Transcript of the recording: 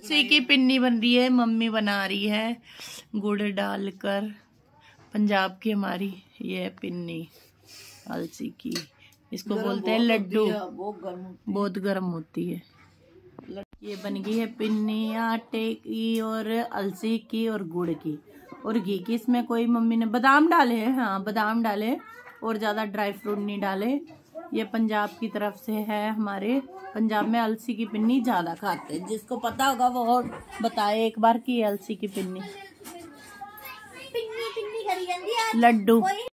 अलसी की पिन्नी बन रही है, मम्मी बना रही है गुड़ डालकर। पंजाब की हमारी ये पिन्नी अलसी की, इसको बोलते हैं लड्डू। बहुत गर्म होती है। ये बन गई है पिन्नी आटे की और अलसी की और गुड़ की और घी की। इसमें कोई मम्मी ने बादाम डाले हैं, हाँ बादाम डाले और ज्यादा ड्राई फ्रूट नहीं डाले। ये पंजाब की तरफ से है, हमारे पंजाब में अलसी की पिन्नी ज्यादा खाते हैं। जिसको पता होगा वो और बताए एक बार की अलसी की पिन्नी लड्डू।